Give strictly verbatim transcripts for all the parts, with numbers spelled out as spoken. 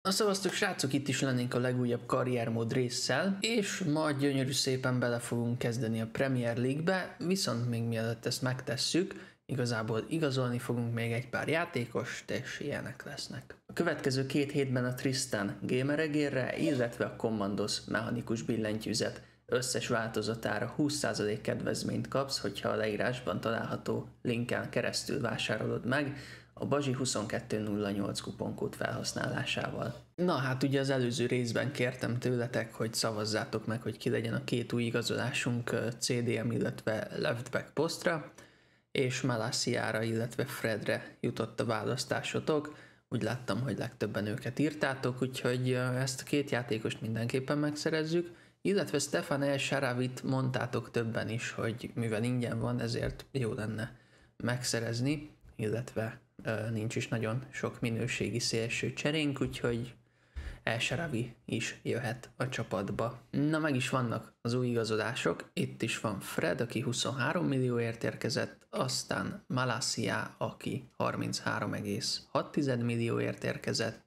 Na szavaztok srácok, itt is lennénk a legújabb karriermód résszel, és ma gyönyörű szépen bele fogunk kezdeni a Premier League-be, viszont még mielőtt ezt megtesszük, igazából igazolni fogunk még egy pár játékost, és ilyenek lesznek. A következő két hétben a Tristan gameregérre, illetve a Commandos mechanikus billentyűzet összes változatára húsz százalék kedvezményt kapsz, hogyha a leírásban található linken keresztül vásárolod meg a Bazsi huszonkettő nulla nyolc kuponkód felhasználásával. Na hát ugye az előző részben kértem tőletek, hogy szavazzátok meg, hogy ki legyen a két új igazolásunk cé dé em, illetve leftback posztra, és Malassiára, illetve Fredre jutott a választásotok. Úgy láttam, hogy legtöbben őket írtátok, úgyhogy ezt a két játékost mindenképpen megszerezzük, illetve Stefan El Shaarawyt mondtátok többen is, hogy mivel ingyen van, ezért jó lenne megszerezni, illetve uh, nincs is nagyon sok minőségi szélső cserénk, úgyhogy El Shaarawy is jöhet a csapatba. Na, meg is vannak az új igazolások, itt is van Fred, aki huszonhárom millióért érkezett, aztán Malassia, aki harminchárom egész hat millióért érkezett,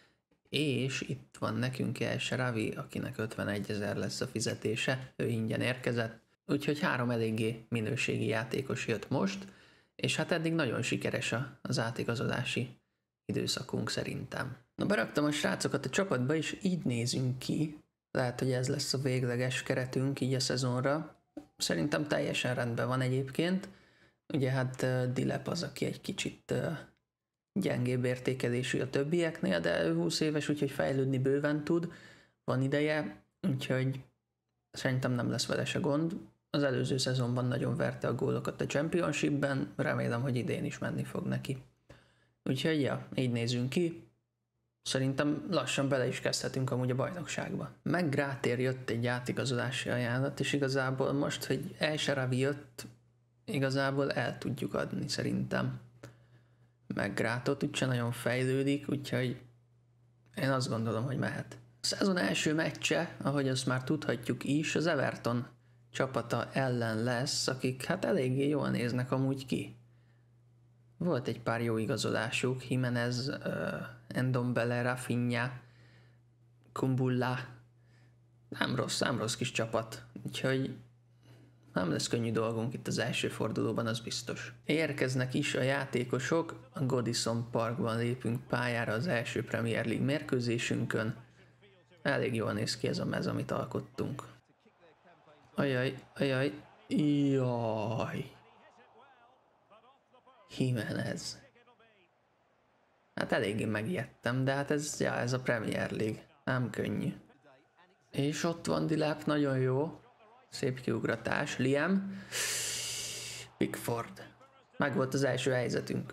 és itt van nekünk El Shaarawy, akinek ötvenegyezer lesz a fizetése, ő ingyen érkezett, úgyhogy három eléggé minőségi játékos jött most, és hát eddig nagyon sikeres az átigazolási időszakunk szerintem. Na, beraktam a srácokat a csapatba, és így nézünk ki. Lehet, hogy ez lesz a végleges keretünk így a szezonra. Szerintem teljesen rendben van egyébként. Ugye hát uh, Dilep az, aki egy kicsit uh, gyengébb értékelésű a többieknél, de ő húsz éves, úgyhogy fejlődni bőven tud. Van ideje, úgyhogy szerintem nem lesz vele se gond. Az előző szezonban nagyon verte a gólokat a Championshipben, remélem, hogy idén is menni fog neki. Úgyhogy ja, így nézünk ki. Szerintem lassan bele is kezdhetünk amúgy a bajnokságba. Meg Grátér jött egy átigazolási ajánlat, és igazából most, hogy El Shaarawy jött, igazából el tudjuk adni szerintem. Meg Grátot úgyse nagyon fejlődik, úgyhogy én azt gondolom, hogy mehet. A szezon első meccse, ahogy azt már tudhatjuk is, az Everton csapata ellen lesz, akik hát eléggé jól néznek amúgy ki. Volt egy pár jó igazolásuk, Jimenez, uh, Ndombele, Rafinha, Kumbulla, nem rossz, nem rossz kis csapat, úgyhogy nem lesz könnyű dolgunk itt az első fordulóban, az biztos. Érkeznek is a játékosok, a Goodison Parkban lépünk pályára az első Premier League mérkőzésünkön. Elég jól néz ki ez a mez, amit alkottunk. Ajaj, ajaj, jaj. Jimenez. Hát eléggé megijedtem, de hát ez, ja, ez a Premier League. Nem könnyű. És ott van Dilap, nagyon jó. Szép kiugratás. Liam. Pickford. Meg volt az első helyzetünk.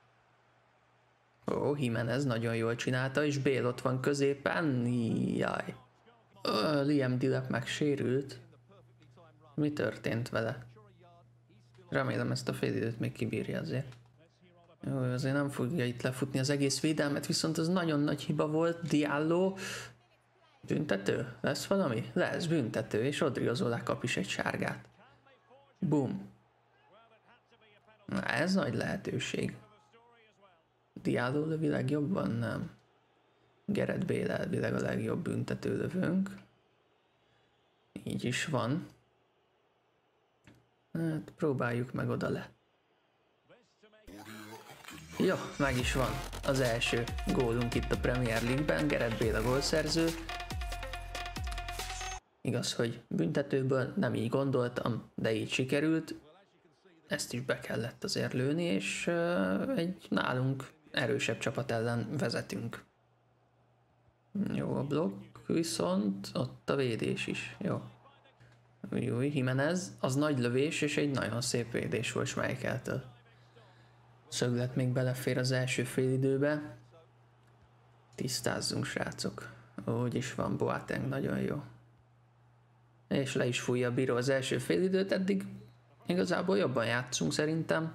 Ó, Jimenez nagyon jól csinálta, és Bale ott van középen. Jaj. Ö, Liam Dilap megsérült. Mi történt vele? Remélem ezt a fél időt még kibírja azért. Jó, azért nem fogja itt lefutni az egész védelmet, viszont az nagyon nagy hiba volt. Diallo. Büntető? Lesz valami? Lesz büntető, és Odriozola kap is egy sárgát. Boom. Na, ez nagy lehetőség. Diallo lövi legjobban? Nem. Gareth Bale elvileg a legjobb büntető lövőnk. Így is van. Hát próbáljuk meg oda le. Jó, meg is van az első gólunk itt a Premier League-ben, Gareth Bale a gólszerző. Igaz, hogy büntetőből nem így gondoltam, de így sikerült. Ezt is be kellett azért lőni, és uh, egy nálunk erősebb csapat ellen vezetünk. Jó a blokk, viszont ott a védés is. Jó. Új, Jimenez, az nagy lövés, és egy nagyon szép védés volt Schmeicheltől. Szöglet még belefér az első félidőbe. Tisztázzunk, srácok. Úgy is van, Boateng nagyon jó. És le is fújja a bíró az első félidőt, eddig igazából jobban játszunk szerintem.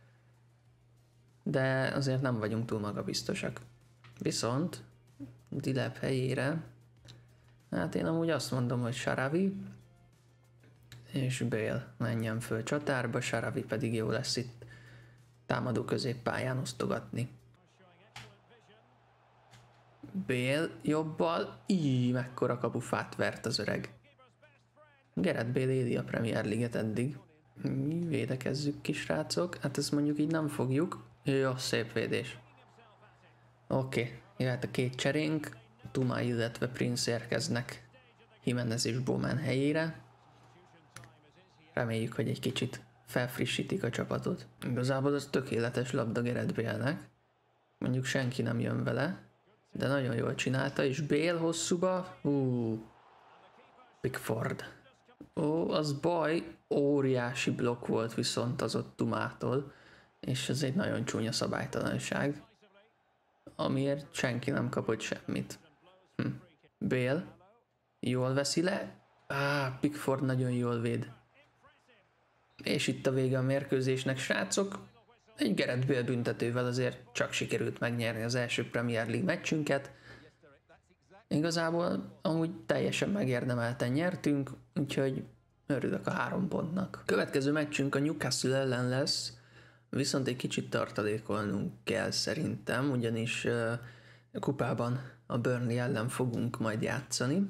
De azért nem vagyunk túl magabiztosak. Viszont Dilap helyére, hát én amúgy azt mondom, hogy Shaarawy és Bale menjen föl csatárba, Shaarawy pedig jó lesz itt támadó középpályán osztogatni. Bale jobbal. Íj, mekkora kapufát vert az öreg. Gareth Bale éli a Premier League-et eddig. Mi védekezzük ki, srácok. Hát ezt mondjuk így nem fogjuk. Jó, szép védés. Oké, okay. Jöhet a két cserénk. Tuma, illetve Prince érkeznek Jimenez és Bowman helyére. Reméljük, hogy egy kicsit felfrissítik a csapatot. Igazából az tökéletes labda Gareth Bale-nek. Mondjuk senki nem jön vele, de nagyon jól csinálta, és Bale hosszúba, hú, Pickford. Ó, az baj, óriási blokk volt viszont az ott Tumától, és ez egy nagyon csúnya szabálytalanság, amiért senki nem kapott semmit. Hm. Bale jól veszi le, á, Pickford nagyon jól véd. És itt a vége a mérkőzésnek, srácok. Egy Gareth Bale büntetővel azért csak sikerült megnyerni az első Premier League meccsünket. Igazából amúgy teljesen megérdemelten nyertünk, úgyhogy örülök a három pontnak. Következő meccsünk a Newcastle ellen lesz, viszont egy kicsit tartalékolnunk kell szerintem, ugyanis uh, kupában a Burnley ellen fogunk majd játszani.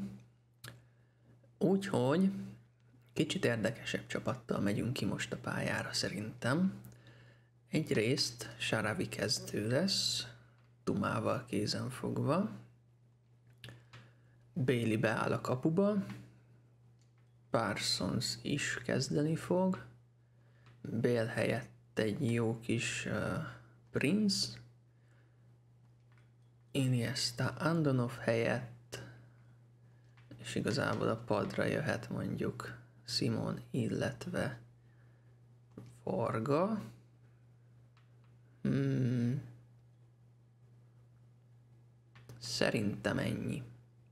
Úgyhogy kicsit érdekesebb csapattal megyünk ki most a pályára szerintem. Egyrészt Sharawi kezdő lesz, Tumával kézen fogva. Bailey beáll a kapuba. Parsons is kezdeni fog. Bale helyett egy jó kis uh, Prince. Iniesta Andonov helyett, és igazából a padra jöhet mondjuk Simon, illetve Varga. Hmm. Szerintem ennyi.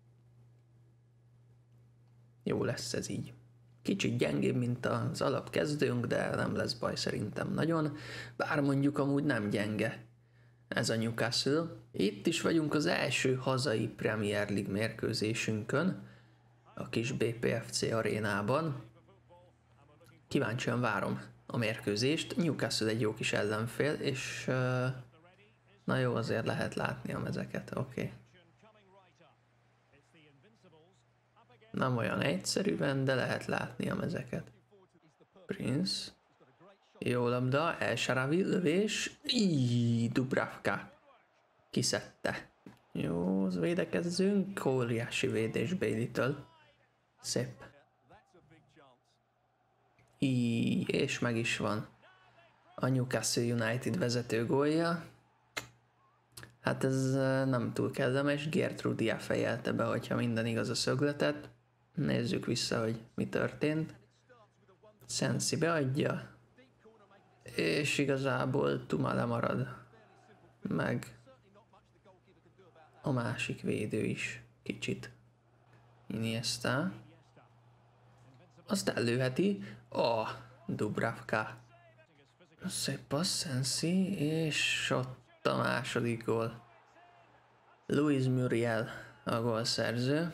Jó lesz ez így. Kicsit gyengébb, mint az alapkezdőnk, de nem lesz baj szerintem nagyon. Bár mondjuk amúgy nem gyenge ez a Newcastle. Itt is vagyunk az első hazai Premier League mérkőzésünkön, a kis bé pé ef cé arénában. Kíváncsian várom a mérkőzést. Newcastle egy jó kis ellenfél, és uh, na jó, azért lehet látni a mezeket. Oké. Okay. Nem olyan egyszerűen, de lehet látni a mezeket. Prince. Jó labda, El Sharawi, lövés. Íj, Dubravka. Kiszedte. Jó, védekezzünk. Óriási védés Bailey-től. Szép. Íj, és meg is van a Newcastle United vezető gólja. Hát ez nem túl kellemes. Gertrudia fejelte be, hogyha minden igaz a szögletet. Nézzük vissza, hogy mi történt. Sensi beadja. És igazából Tuma lemarad. Meg a másik védő is kicsit. Iniesta. Azt ellőheti. Oh, Dubravka. Szép passz, Sensi, és ott a második gól. Luis Muriel a gólszerző.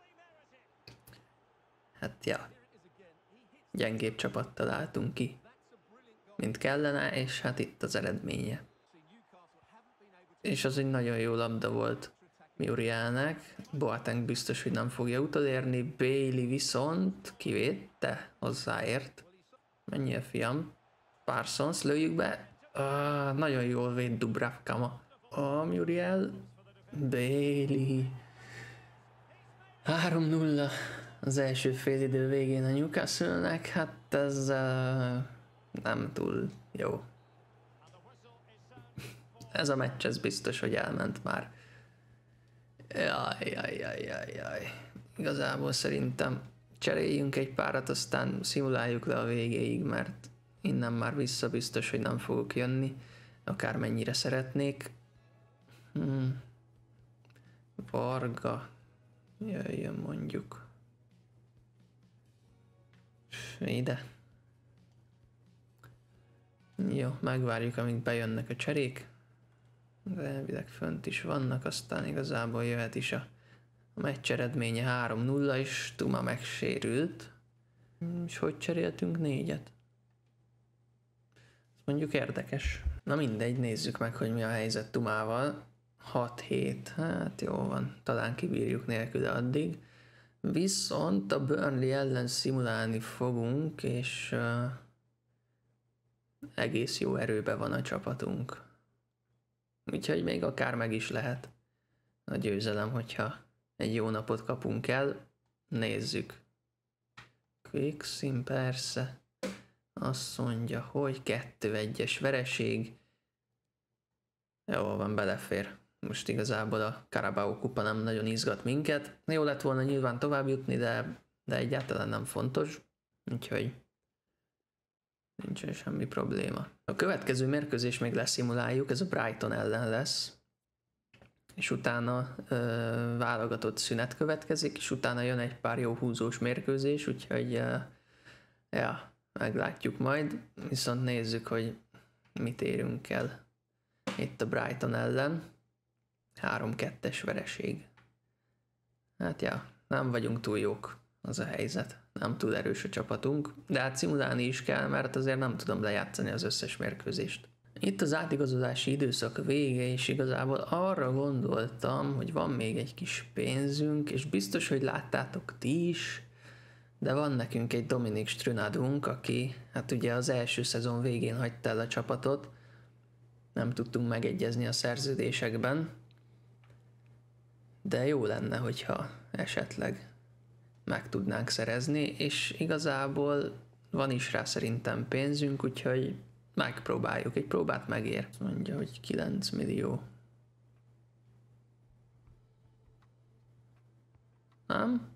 Hát ja, gyengébb csapattal álltunk ki, mint kellene, és hát itt az eredménye. És az egy nagyon jó labda volt Murielnek. Boateng biztos, hogy nem fogja utolérni. Bailey viszont kivédte, hozzáért. Menjél, fiam. Parsons, lőjük be. Ah, nagyon jól véd Dubravka ma. Ah, Muriel. Bailey. három nulla az első félidő végén a Newcastle-nek. Hát ez uh, nem túl jó. Ez a meccs, ez biztos, hogy elment már. Jaj, jaj, jaj, jaj, jaj. Igazából szerintem cseréljünk egy párat, aztán szimuláljuk le a végéig, mert innen már vissza biztos, hogy nem fogok jönni, akármennyire szeretnék. Hmm. Varga jöjjön mondjuk ide. Jó, megvárjuk, amíg bejönnek a cserék. De elvileg fönt is vannak, aztán igazából jöhet is a, a meccs eredménye három nulla, és Tuma megsérült. És hogy cseréltünk négyet? Ez mondjuk érdekes. Na mindegy, nézzük meg, hogy mi a helyzet Tumával. hat hét, hát jó van, talán kibírjuk nélküle addig. Viszont a Burnley ellen szimulálni fogunk, és uh, egész jó erőben van a csapatunk. Úgyhogy még akár meg is lehet a győzelem, hogyha egy jó napot kapunk el. Nézzük. Quicksim persze. Azt mondja, hogy kettő egyes vereség. Jó van, belefér. Most igazából a Carabao kupa nem nagyon izgat minket. Jó lett volna nyilván tovább jutni, de, de egyáltalán nem fontos. Úgyhogy nincsen semmi probléma. A következő mérkőzés még leszimuláljuk, ez a Brighton ellen lesz. És utána ö, válogatott szünet következik, és utána jön egy pár jó húzós mérkőzés, úgyhogy ö, ja, meglátjuk majd. Viszont nézzük, hogy mit érünk el itt a Brighton ellen. három kettes vereség. Hát ja, nem vagyunk túl jók, az a helyzet. Nem túl erős a csapatunk, de hát szimulálni is kell, mert azért nem tudom lejátszani az összes mérkőzést. Itt az átigazolási időszak vége, és igazából arra gondoltam, hogy van még egy kis pénzünk, és biztos, hogy láttátok ti is, de van nekünk egy Dominik Strunadunk, aki hát ugye az első szezon végén hagyta el a csapatot, nem tudtunk megegyezni a szerződésekben, de jó lenne, hogyha esetleg meg tudnánk szerezni, és igazából van is rá szerintem pénzünk, úgyhogy megpróbáljuk, egy próbát megér. Mondja, hogy kilenc millió. Nem?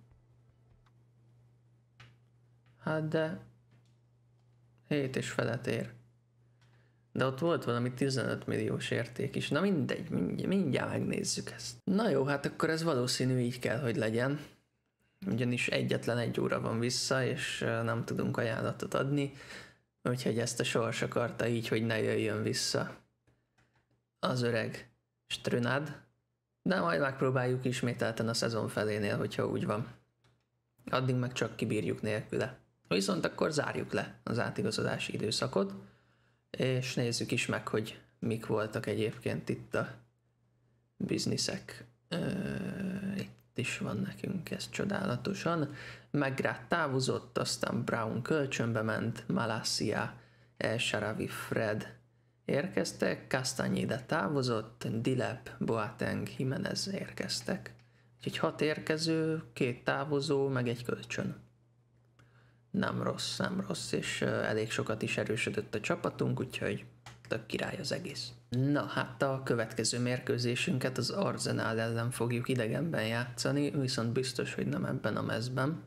Hát de hét és felett ér. De ott volt valami tizenöt milliós érték is. Na mindegy, mindjárt, mindjárt megnézzük ezt. Na jó, hát akkor ez valószínű így kell, hogy legyen. Ugyanis egyetlen egy óra van vissza, és nem tudunk ajánlatot adni. Úgyhogy ezt a sors akarta így, hogy ne jöjjön vissza az öreg Strunad. De majd megpróbáljuk ismételten a szezon felénél, hogyha úgy van. Addig meg csak kibírjuk nélküle. Viszont akkor zárjuk le az átigazolási időszakot, és nézzük is meg, hogy mik voltak egyébként itt a bizniszek. Itt is van nekünk ez csodálatosan. McGrath távozott, aztán Brown kölcsönbe ment, Malacia, El Sharawi, Fred érkeztek, Castañeda távozott, Dilep, Boateng, Jimenez érkeztek. Úgyhogy hat érkező, két távozó, meg egy kölcsön. Nem rossz, nem rossz, és elég sokat is erősödött a csapatunk, úgyhogy tök király az egész. Na hát a következő mérkőzésünket az Arsenal ellen fogjuk idegenben játszani, viszont biztos, hogy nem ebben a mezben,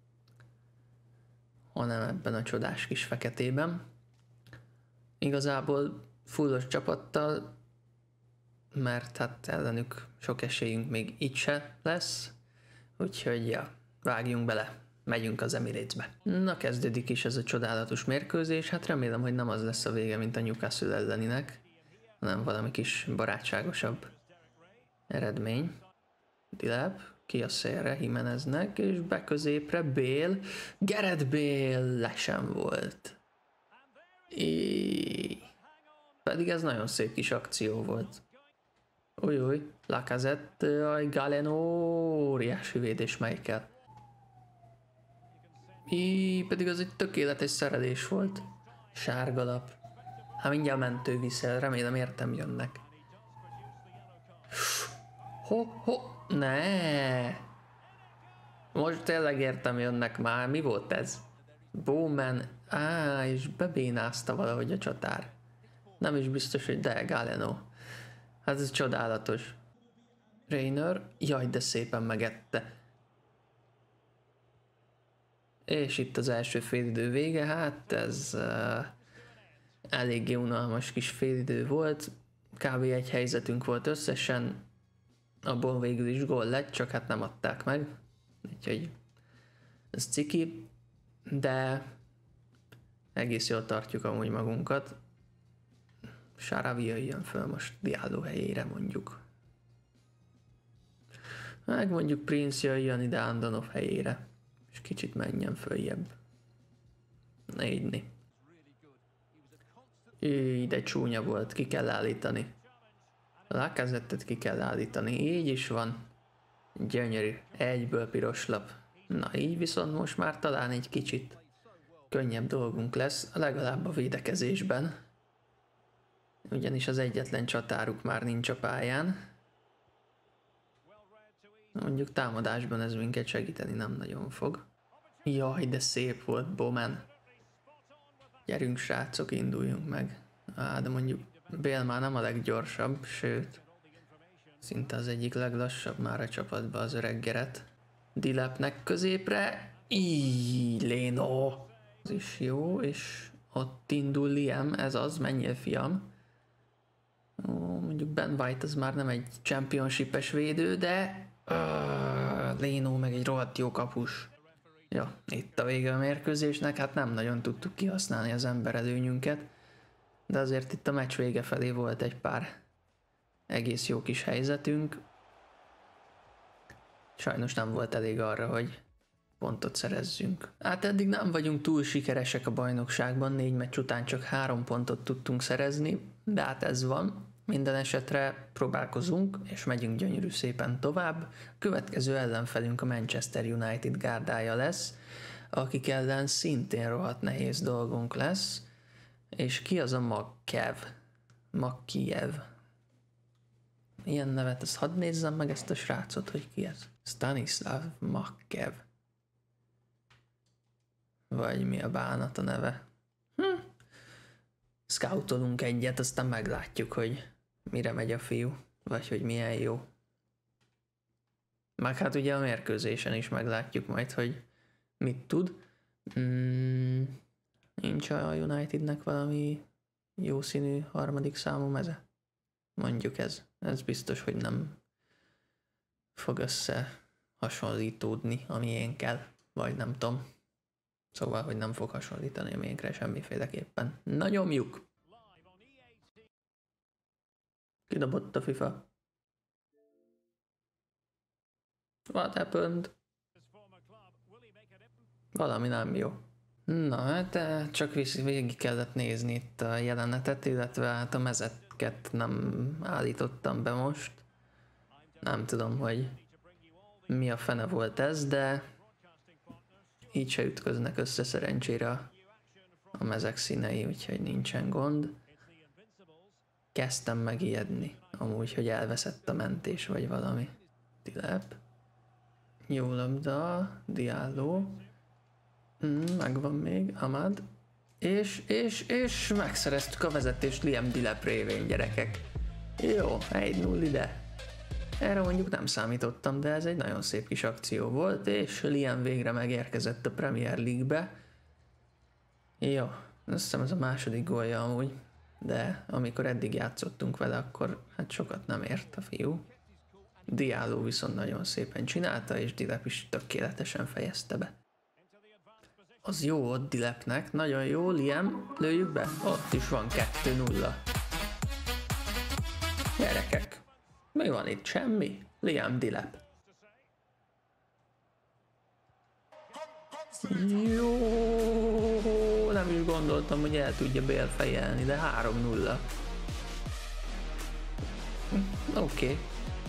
hanem ebben a csodás kis feketében. Igazából fullos csapattal, mert hát ellenük sok esélyünk még itt se lesz, úgyhogy ja, vágjunk bele. Megyünk az Emirates-be. Na, kezdődik is ez a csodálatos mérkőzés, hát remélem, hogy nem az lesz a vége, mint a Newcastle elleninek, hanem valami kis barátságosabb eredmény. Dilep, ki a szélre Jimeneznek, és beközépre Bale, Gareth Bale lesen volt. Íííí. Pedig ez nagyon szép kis akció volt. Ujjjj, Lacazette, a Galeno, óriási védés Michael. Í, pedig az egy tökéletes szerelés volt. Sárgalap. Hát mindjárt mentő viszel, remélem értem jönnek. Ho, ho, ne! Most tényleg értem jönnek már, mi volt ez? Bowman, á, és bebénázta valahogy a csatár. Nem is biztos, hogy de, Galeno. Hát ez csodálatos. Reiner, jaj, de szépen megette. És itt az első félidő vége, hát ez uh, eléggé unalmas kis félidő volt. Kb. Egy helyzetünk volt összesen, abból végül is gól lett, csak hát nem adták meg. Úgyhogy ez ciki, de egész jól tartjuk amúgy magunkat. Sharawi jön föl most Diallo helyére mondjuk. Meg mondjuk Prince jöjjön ide Andonov helyére. És kicsit menjen följebb. Négyni. Így, de csúnya volt, ki kell állítani. A Lacazettet ki kell állítani, így is van. Gyönyörű, egyből piros lap. Na így viszont most már talán egy kicsit könnyebb dolgunk lesz, legalább a védekezésben. Ugyanis az egyetlen csatáruk már nincs a pályán. Mondjuk támadásban ez minket segíteni nem nagyon fog. Jaj, de szép volt, Bowman. Gyerünk srácok, induljunk meg. Á, de mondjuk Bale már nem a leggyorsabb, sőt, szinte az egyik leglassabb már a csapatban az öreg Geret. Dilepnek középre, így Leno. Ez is jó, és ott indul Liam, ez az, menjél fiam. Ó, mondjuk Ben White az már nem egy championship-es védő, de uh, Leno meg egy rohadt jó kapus. Ja, itt a vége a mérkőzésnek, hát nem nagyon tudtuk kihasználni az emberelőnyünket, de azért itt a meccs vége felé volt egy pár egész jó kis helyzetünk. Sajnos nem volt elég arra, hogy pontot szerezzünk. Hát eddig nem vagyunk túl sikeresek a bajnokságban, négy meccs után csak három pontot tudtunk szerezni, de hát ez van. Minden esetre próbálkozunk, és megyünk gyönyörű szépen tovább. A következő ellenfelünk a Manchester United gárdája lesz, akik ellen szintén rohadt nehéz dolgunk lesz. És ki az a Makkev? Makkiev. Ilyen nevet, ezt hadd nézzem meg ezt a srácot, hogy ki ez. Stanislav Makkev. Vagy mi a bánat a neve. Hm. Scoutolunk egyet, aztán meglátjuk, hogy mire megy a fiú, vagy hogy milyen jó. Meg hát ugye a mérkőzésen is meglátjuk majd, hogy mit tud. Mm, nincs a Unitednek valami jó színű harmadik számú meze? Mondjuk ez. Ez biztos, hogy nem fog össze hasonlítódni a miénkkel, vagy nem tudom. Szóval, hogy nem fog hasonlítani a miénkre semmiféleképpen. Na nyomjuk! Kidobott a FIFA. What happened? Valami nem jó. Na hát csak végig kellett nézni itt a jelenetet, illetve hát a mezeket nem állítottam be most. Nem tudom, hogy mi a fene volt ez, de így se ütköznek össze szerencsére a mezek színei, úgyhogy nincsen gond. Kezdtem megijedni, amúgy, hogy elveszett a mentés vagy valami. Dilep. Jó labda, Diallo. Mm, megvan még, Amad. És, és, és megszereztük a vezetést Liam Dilep révén, gyerekek. Jó, egy null ide. Erre mondjuk nem számítottam, de ez egy nagyon szép kis akció volt, és Liam végre megérkezett a Premier League-be. Jó, azt hiszem ez a második gólja amúgy, de amikor eddig játszottunk vele, akkor hát sokat nem ért a fiú. Diallo viszont nagyon szépen csinálta, és Dilep is tökéletesen fejezte be. Az jó ott Dilepnek, nagyon jó, Liam, lőjük be, ott is van kettő nulla. Gyerekek, mi van itt? Semmi? Liam Dilep. Jó, nem is gondoltam, hogy el tudja Bale fejelni, de három nulla. Oké. Okay.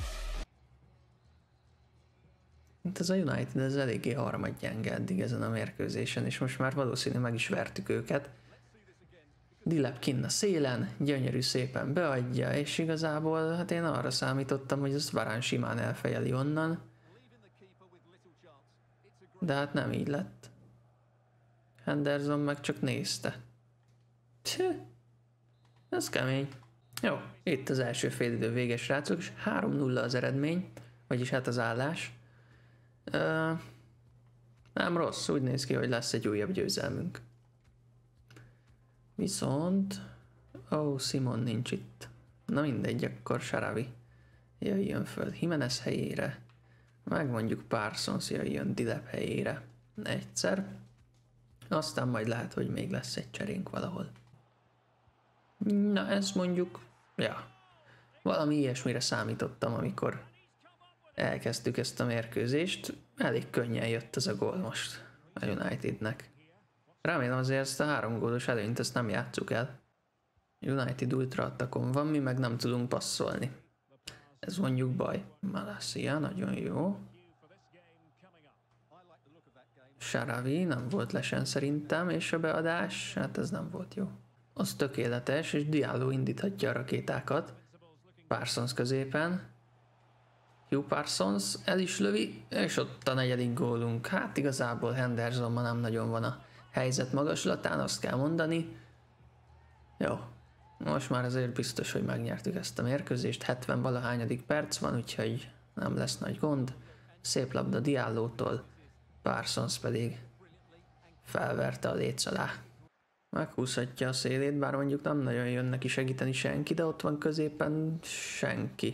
Itt ez a United, ez eléggé harmadgyenge eddig ezen a mérkőzésen, és most már valószínű meg is vertük őket. Dilep kinn a szélen, gyönyörű szépen beadja, és igazából hát én arra számítottam, hogy ezt Varane simán elfejeli onnan. De hát nem így lett. Henderson meg csak nézte. Tch, ez kemény. Jó, itt az első félidő vége, srácok, és három nulla az eredmény, vagyis hát az állás. Uh, nem rossz, úgy néz ki, hogy lesz egy újabb győzelmünk. Viszont... Ó, oh, Simon nincs itt. Na mindegy, akkor Sarawi jöjjön föl Jimenez helyére. Meg mondjuk Parsons jöjjön Dilep helyére. Egyszer. Aztán majd lehet, hogy még lesz egy cserénk valahol. Na ez mondjuk... Ja. Valami ilyesmire számítottam, amikor elkezdtük ezt a mérkőzést. Elég könnyen jött ez a gól most a Unitednek. Remélem azért ezt a három gólos előnyt ezt nem játsszuk el. United ultra attakon van, mi meg nem tudunk passzolni. Ez mondjuk baj. Malacia, nagyon jó. Sharawi nem volt lesen szerintem, és a beadás, hát ez nem volt jó. Az tökéletes, és Diallo indíthatja a rakétákat. Parsons középen. Hugh Parsons el is lövi, és ott a negyedik gólunk. Hát igazából Hendersonban nem nagyon van a helyzet magaslatán, azt kell mondani. Jó, most már azért biztos, hogy megnyertük ezt a mérkőzést. hetven valahányadik perc van, úgyhogy nem lesz nagy gond. Szép labda Diallótól, Parsons pedig felverte a léc alá. Meghúzhatja a szélét, bár mondjuk nem nagyon jön neki segíteni senki, de ott van középen senki.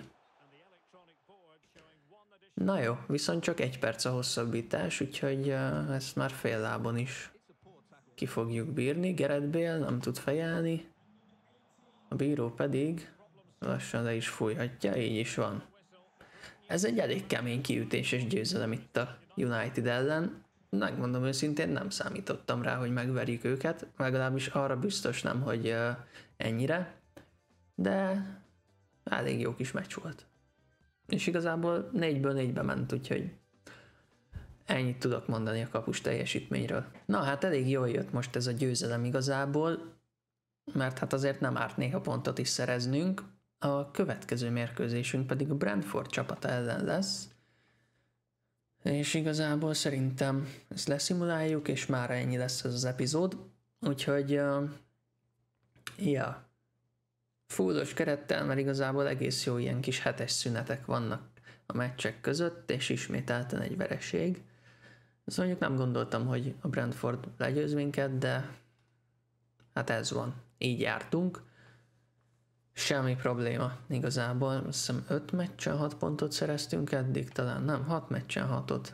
Na jó, viszont csak egy perc a hosszabbítás, úgyhogy uh, ezt már fél lábon is ki fogjuk bírni. Gareth Bale nem tud fejelni, a bíró pedig lassan le is fújhatja, így is van. Ez egy elég kemény kiütés és győzelem itt a United ellen. Megmondom őszintén, nem számítottam rá, hogy megverjük őket, legalábbis arra biztos nem, hogy uh, ennyire, de elég jó kis meccs volt. És igazából négyből négybe ment, úgyhogy ennyit tudok mondani a kapus teljesítményről. Na hát elég jól jött most ez a győzelem igazából, mert hát azért nem árt néha pontot is szereznünk. A következő mérkőzésünk pedig a Brentford csapata ellen lesz, és igazából szerintem ezt leszimuláljuk, és mára ennyi lesz ez az epizód, úgyhogy uh, ja, fullos kerettel, mert igazából egész jó ilyen kis hetes szünetek vannak a meccsek között, és ismételten egy vereség. Ezt mondjuk nem gondoltam, hogy a Brentford legyőz minket, de hát ez van. Így jártunk. Semmi probléma igazából. Azt hiszem öt meccsen hat pontot szereztünk eddig, talán nem, hat meccsen hatot.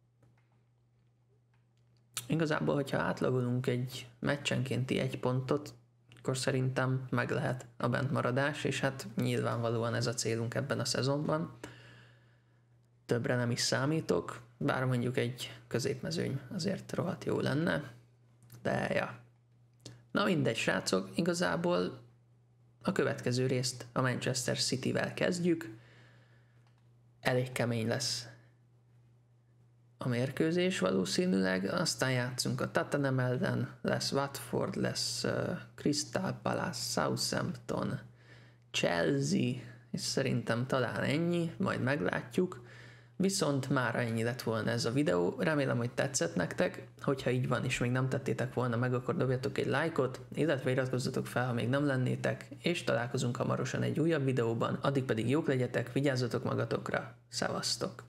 Igazából, hogyha átlagolunk egy meccsenkénti egy pontot, akkor szerintem meg lehet a bentmaradás, és hát nyilvánvalóan ez a célunk ebben a szezonban. Többre nem is számítok, bár mondjuk egy középmezőny azért rohadt jó lenne, de ja. Na mindegy, srácok, igazából a következő részt a Manchester Cityvel kezdjük. Elég kemény lesz a mérkőzés valószínűleg, aztán játszunk a Tottenham ellen, lesz Watford, lesz uh, Crystal Palace, Southampton, Chelsea, és szerintem talán ennyi, majd meglátjuk. Viszont mára ennyi lett volna ez a videó, remélem, hogy tetszett nektek, hogyha így van és még nem tettétek volna meg, akkor dobjatok egy lájkot, illetve iratkozzatok fel, ha még nem lennétek, és találkozunk hamarosan egy újabb videóban, addig pedig jók legyetek, vigyázzatok magatokra, szevasztok!